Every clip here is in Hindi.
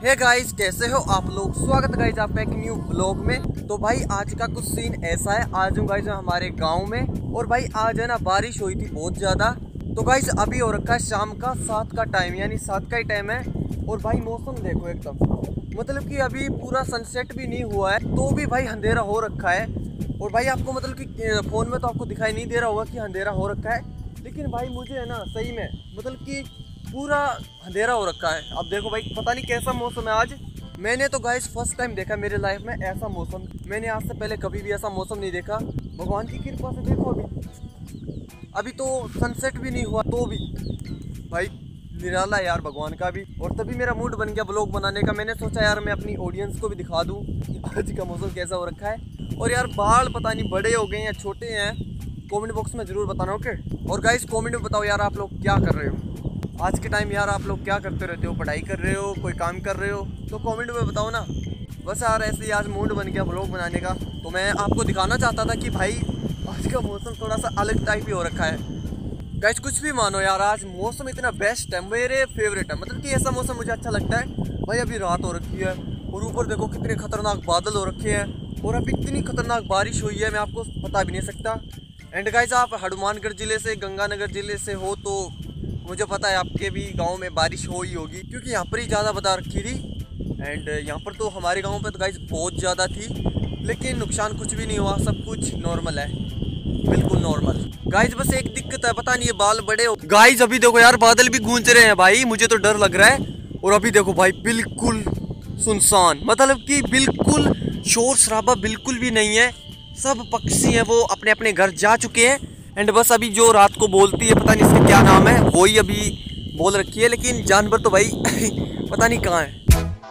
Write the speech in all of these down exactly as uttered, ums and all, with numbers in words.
हे गाइस, कैसे हो आप लोग। स्वागत गाइस आपका एक न्यू ब्लॉग में। तो भाई आज का कुछ सीन ऐसा है, आज हूँ गाइस हमारे गांव में। और भाई आज है ना बारिश हुई थी बहुत ज़्यादा। तो गाइस अभी हो रखा है शाम का सात का टाइम, यानी सात का ही टाइम है। और भाई मौसम देखो एकदम, मतलब कि अभी पूरा सनसेट भी नहीं हुआ है तो भी भाई अंधेरा हो रखा है। और भाई आपको मतलब कि फ़ोन में तो आपको दिखाई नहीं दे रहा होगा कि अंधेरा हो रखा है, लेकिन भाई मुझे है ना सही में मतलब कि पूरा अंधेरा हो रखा है। अब देखो भाई पता नहीं कैसा मौसम है आज। मैंने तो गाइस फर्स्ट टाइम देखा मेरे लाइफ में ऐसा मौसम। मैंने आज से पहले कभी भी ऐसा मौसम नहीं देखा। भगवान की कृपा से देखो अभी अभी तो सनसेट भी नहीं हुआ तो भी भाई निराला यार भगवान का भी। और तभी मेरा मूड बन गया ब्लॉग बनाने का। मैंने सोचा यार मैं अपनी ऑडियंस को भी दिखा दूँ कि आज का मौसम कैसा हो रखा है। और यार बाल पता नहीं बड़े हो गए या छोटे हैं, कमेंट बॉक्स में ज़रूर बताना, ओके। और गाइस कमेंट में बताओ यार आप लोग क्या कर रहे हो आज के टाइम। यार आप लोग क्या करते रहते हो, पढ़ाई कर रहे हो, कोई काम कर रहे हो, तो कमेंट में बताओ ना। बस यार ऐसे ही आज मूड बन गया ब्लॉग बनाने का, तो मैं आपको दिखाना चाहता था कि भाई आज का मौसम थोड़ा सा अलग टाइप ही हो रखा है। गाइस कुछ भी मानो यार, आज मौसम इतना बेस्ट है, मेरे फेवरेट है। मतलब कि ऐसा मौसम मुझे अच्छा लगता है। भाई अभी रात हो रखी है और ऊपर देखो कितने खतरनाक बादल हो रखे हैं और अभी इतनी खतरनाक बारिश हुई है मैं आपको बता भी नहीं सकता। एंड गाइस आप हनुमानगढ़ ज़िले से, गंगानगर ज़िले से हो तो मुझे पता है आपके भी गांव में बारिश हो ही होगी, क्योंकि यहाँ पर ही ज़्यादा बता रखी थी। एंड यहाँ पर तो हमारे गांव पे तो गाइस बहुत ज़्यादा थी, लेकिन नुकसान कुछ भी नहीं हुआ, सब कुछ नॉर्मल है, बिल्कुल नॉर्मल। गाइस बस एक दिक्कत है, पता नहीं ये बाल बड़े हो। गाइस अभी देखो यार बादल भी गूंज रहे हैं भाई, मुझे तो डर लग रहा है। और अभी देखो भाई बिल्कुल सुनसान, मतलब कि बिल्कुल शोर शराबा बिल्कुल भी नहीं है। सब पक्षी हैं वो अपने अपने घर जा चुके हैं। एंड बस अभी जो रात को बोलती है, पता नहीं इसका क्या नाम है, वो ही अभी बोल रखी है, लेकिन जानवर तो भाई पता नहीं कहाँ है।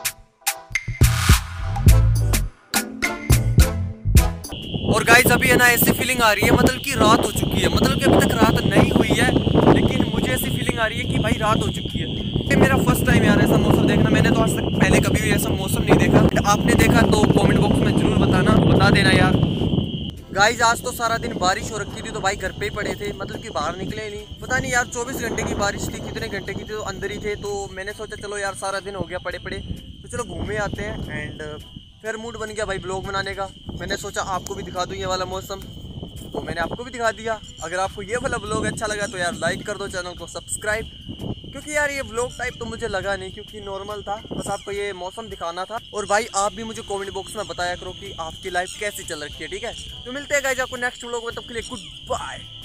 और गाइस अभी है ना ऐसी फीलिंग आ रही है मतलब कि रात हो चुकी है, मतलब कि अभी तक रात नहीं हुई है, लेकिन मुझे ऐसी फीलिंग आ रही है कि भाई रात हो चुकी है। ये मेरा फर्स्ट टाइम यार ऐसा मौसम देखना, मैंने तो आज तक पहले कभी भी ऐसा मौसम नहीं देखा। आपने देखा तो कमेंट बॉक्स में जरूर बताना, बता देना यार। गाइस आज तो सारा दिन बारिश हो रखी थी तो भाई घर पे ही पड़े थे, मतलब कि बाहर निकले ही नहीं। पता नहीं यार चौबीस घंटे की बारिश थी, कितने घंटे की थी, तो अंदर ही थे। तो मैंने सोचा चलो यार सारा दिन हो गया पड़े पड़े, तो चलो घूमे आते हैं। एंड फिर मूड बन गया भाई ब्लॉग बनाने का। मैंने सोचा आपको भी दिखा दूँ ये वाला मौसम, तो मैंने आपको भी दिखा दिया। अगर आपको ये वाला ब्लॉग अच्छा लगा तो यार लाइक कर दो, चैनल को सब्सक्राइब, क्योंकि यार ये ब्लॉग टाइप तो मुझे लगा नहीं, क्योंकि नॉर्मल था, बस आपको ये मौसम दिखाना था। और भाई आप भी मुझे कमेंट बॉक्स में बताया करो कि आपकी लाइफ कैसी चल रखी है, ठीक है। तो मिलते हैं गाइस आपको नेक्स्ट ब्लॉग में, तब के लिए गुड बाय।